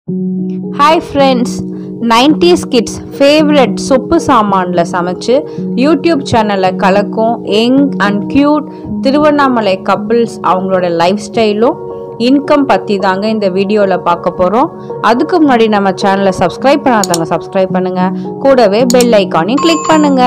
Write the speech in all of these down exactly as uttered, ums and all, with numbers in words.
Hi friends, nineties kids favorite சொப்பு சாமான்ல சமைச்சு YouTube சேனல்ல கலக்கும் young and cute Tiruvannamalai couples அவங்களோட லைஃப் ஸ்டைலும் இன்கம் பத்தி தாங்க இந்த வீடியோல பார்க்க போறோம். அதுக்கு முன்னாடி நம்ம சேனலை சப்ஸ்கிரைப் பண்ணாதவங்க சப்ஸ்கிரைப் பண்ணுங்க, கூடவே பெல் ஐகானையும் கிளிக் பண்ணுங்க.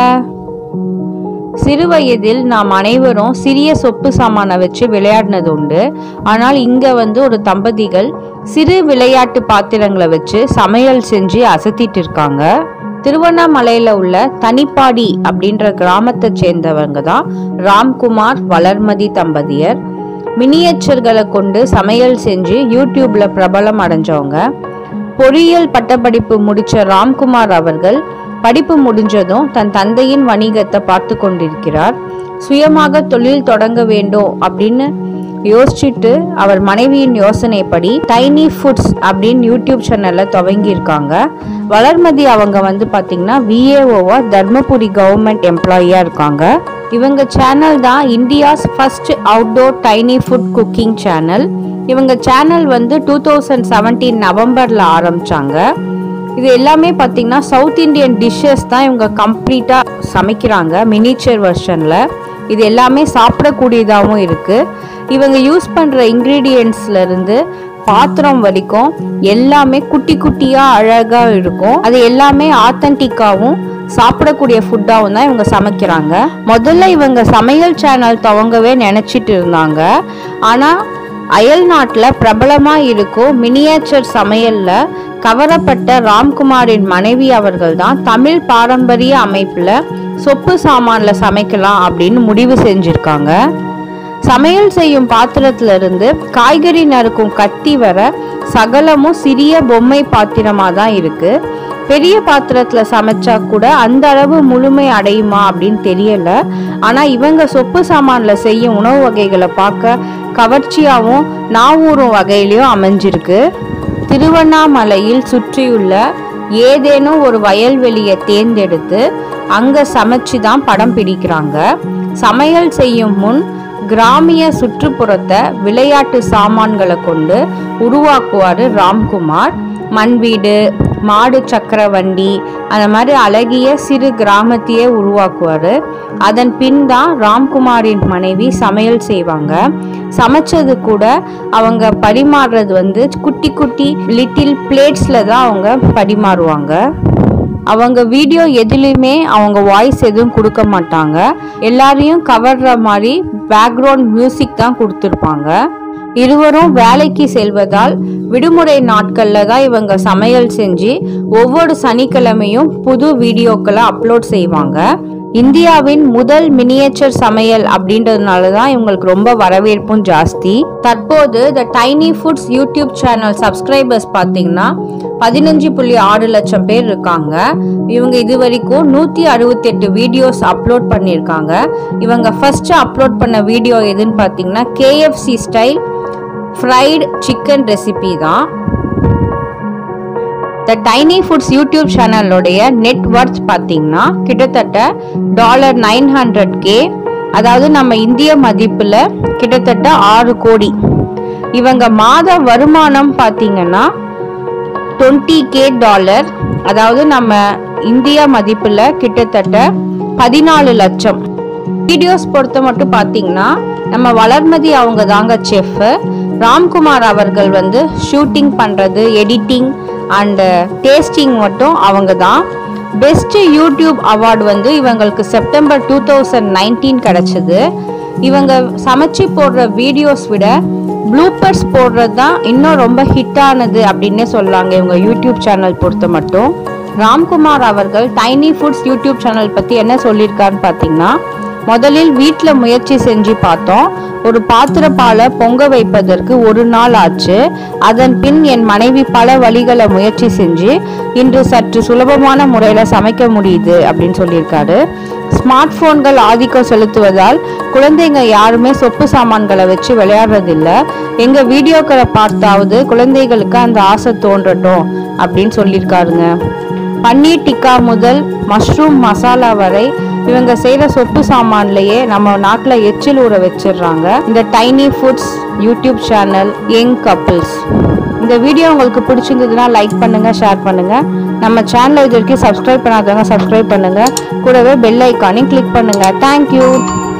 சிறு வயதில் நாம் அனைவரும் சிறிய சொப்பு சாமானை வச்சு விளையாடினது உண்டு. ஆனால் இங்க வந்து ஒரு தம்பதிகள் சிறு விளையாட்டு பாத்திரங்களை வச்சு சமையல் செஞ்சு அசத்திட்டு இருக்காங்க. திருவண்ணாமலையில உள்ள தனிப்பாடி அப்படின்ற கிராமத்தை சேர்ந்தவங்க தான் ராம்குமார் வளர்மதி தம்பதியர். மினியேச்சர்களை கொண்டு சமையல் செஞ்சு யூடியூப்ல பிரபலம் அடைஞ்சவங்க. பொறியியல் பட்டப்படிப்பு முடிச்ச ராம்குமார் அவர்கள் படிப்பு முடிஞ்சதும் தன் தந்தையின் வணிகத்தை பார்த்து கொண்டிருக்கிறார். சுயமாக தொழில் தொடங்க வேண்டும் அப்படின்னு யோசிச்சுட்டு அவர் மனைவியின் யோசனைப்படி டைனி ஃபுட்ஸ் அப்படின்னு யூடியூப் சேனல்ல துவங்கி இருக்காங்க. வளர்மதி அவங்க வந்து பாத்தீங்கன்னா விஏஓவா தர்மபுரி கவர்மெண்ட் எம்ப்ளாயியா இருக்காங்க. இவங்க சேனல் தான் India's first outdoor tiny food cooking channel. இவங்க சேனல் வந்து டூ தௌசண்ட் செவன்டீன் நவம்பர்ல ஆரம்பிச்சாங்க. இது எல்லாமே பார்த்தீங்கன்னா சவுத் இண்டியன் டிஷ்ஷஸ் தான் இவங்க கம்ப்ளீட்டாக சமைக்கிறாங்க மினிச்சர் வெர்ஷனில். இது எல்லாமே சாப்பிடக்கூடியதாகவும் இருக்குது. இவங்க யூஸ் பண்ணுற இன்க்ரீடியன்ட்ஸ்லேருந்து பாத்திரம் வரைக்கும் எல்லாமே குட்டி குட்டியாக அழகாக இருக்கும். அது எல்லாமே ஆத்தன்டிக்காகவும் சாப்பிடக்கூடிய ஃபுட்டாகவும் தான் இவங்க சமைக்கிறாங்க. முதல்ல இவங்க சமையல் சேனல் துவங்கவே நினச்சிட்டு இருந்தாங்க. ஆனால் அயல் நாட்டில் பிரபலமாக இருக்கும் மினியேச்சர் சமையலில் கவரப்பட்ட ராம்குமாரின் மனைவி அவர்கள் தான் தமிழ் பாரம்பரிய அமைப்பில் சொப்பு சாமான்ல சமைக்கலாம் அப்படின்னு முடிவு செஞ்சிருக்காங்க. சமையல் செய்யும் பாத்திரத்துல இருந்து காய்கறி நறுக்கும் கத்தி வர சகலமும் சிறிய பொம்மை பாத்திரமா தான் இருக்கு. பெரிய பாத்திரத்துல சமைச்சா கூட அந்த அளவு முழுமை அடையுமா அப்படின்னு தெரியல. ஆனா இவங்க சொப்பு சாமான்ல செய்யும் உணவு வகைகளை பார்க்க கவர்ச்சியாகவும் நாவூரும் வகையிலையும் அமைஞ்சிருக்கு. திருவண்ணாமலையில் சுற்றியுள்ள ஏதேனும் ஒரு வயல்வெளியை தேர்ந்தெடுத்து அங்க சமைச்சு தான் படம் பிடிக்கிறாங்க. சமையல் செய்யும் முன் கிராமிய சுற்றுப்புறத்தை விளையாட்டு சாமான்களை கொண்டு உருவாக்குவாரு ராம்குமார். மண் வீடு, மாடு சக்கர வண்டி, அந்த மாதிரி அழகிய சிறு கிராமத்தையே உருவாக்குவாரு. அதன் பின் தான் ராம்குமாரின் மனைவி சமையல் செய்வாங்க. சமைச்சது கூட அவங்க பரிமாறுறது வந்து குட்டி குட்டி லிட்டில் பிளேட்ஸ்ல தான் அவங்க பரிமாறுவாங்க. அவங்க வீடியோ எதுலையுமே அவங்க வாய்ஸ் எதுவும் கொடுக்க மாட்டாங்க. எல்லாரையும் கவர்ற மாதிரி பேக்ரவுண்ட் மியூசிக் தான் கொடுத்துருப்பாங்க. இருவரும் வேலைக்கு செல்வதால் விடுமுறை நாட்கள்ல தான் இவங்க சமையல் செஞ்சு ஒவ்வொரு சனிக்கிழமையும் புது வீடியோக்களை அப்லோட் செய்வாங்க. இந்தியாவின் முதல் மினியேச்சர் சமையல் அப்படின்றதுனால தான் இவங்களுக்கு ரொம்ப வரவேற்பும் ஜாஸ்தி. தற்போது the tiny foods YouTube channel subscribers பார்த்தீங்கன்னா பதினஞ்சு புள்ளி ஆறு லட்சம் பேர் இருக்காங்க. இவங்க இது வரைக்கும் நூற்றி அறுபத்தி எட்டு வீடியோஸ் அப்லோட் பண்ணியிருக்காங்க. இவங்க ஃபர்ஸ்ட் அப்லோட் பண்ண வீடியோ எதுன்னு பார்த்தீங்கன்னா KFC style fried chicken recipe தான். த டைனி ஃபுட்ஸ் யூடியூப் சேனலோடைய நெட்வொர்த் பார்த்தீங்கன்னா கிட்டத்தட்ட டாலர் நைன் ஹண்ட்ரட் கே, அதாவது நம்ம இந்திய மதிப்பில் கிட்டத்தட்ட ஆறு கோடி. இவங்க மாத வருமானம் பார்த்தீங்கன்னா டுவெண்ட்டி கே டாலர், அதாவது நம்ம இந்திய மதிப்பில் கிட்டத்தட்ட பதினாலு லட்சம். வீடியோஸ் பொறுத்த மட்டும் பார்த்தீங்கன்னா நம்ம வளர்மதி அவங்க தாங்க செஃப். ராம்குமார் அவர்கள் வந்து ஷூட்டிங் பண்ணுறது, எடிட்டிங் அண்ட் டேஸ்டிங் மட்டும் அவங்க தான். பெஸ்ட் யூடியூப் அவார்டு வந்து இவங்களுக்கு செப்டம்பர் டூ தௌசண்ட் நைன்டீன் கிடைச்சது. இவங்க சமைச்சு போடுற வீடியோஸ் விட ப்ளூப்பர்ஸ் போடுறது தான் இன்னும் ரொம்ப ஹிட்டானது அப்படின்னே சொல்லாங்க இவங்க யூடியூப் சேனல் பொறுத்த மட்டும். ராம்குமார் அவர்கள் டைனி ஃபுட்ஸ் யூடியூப் சேனல் பற்றி என்ன சொல்லியிருக்காருன்னு பார்த்தீங்கன்னா, முதலில் வீட்டில் முயற்சி செஞ்சு பார்த்தோம். ஒரு பாத்திர பாலை பொங்க வைப்பதற்கு ஒரு நாள் ஆச்சு. அதன் பின் என் மனைவி பல வழிகளை முயற்சி செஞ்சு இன்று சற்று சுலபமான முறையில் சமைக்க முடியுது அப்படின்னு சொல்லியிருக்காரு. ஸ்மார்ட் போன்கள் ஆதிக்கம் செலுத்துவதால் குழந்தைங்க யாருமே சொப்பு சாமான்களை வச்சு விளையாடுறதில்ல. எங்க வீடியோக்களை பார்த்தாவது குழந்தைகளுக்கு அந்த ஆசை தோன்றட்டும் அப்படின்னு சொல்லியிருக்காருங்க. பன்னீர் டிக்கா முதல் மஷ்ரூம் மசாலா வரை இவங்க செய்யற சொப்பு சாமான்லயே நம்ம நாட்டுல எச்சில் ஊற வச்சிடுறாங்க இந்த tiny foods YouTube channel young couples. இந்த இந்த வீடியோ உங்களுக்கு பிடிச்சிருந்ததுன்னா லைக் பண்ணுங்கள், ஷேர் பண்ணுங்கள். நம்ம சேனலை இது வரைக்கும் சப்ஸ்கிரைப் பண்ணாதவங்க சப்ஸ்கிரைப் பண்ணுங்கள். கூடவே பெல் ஐக்கானையும் கிளிக் பண்ணுங்கள். தேங்க்யூ.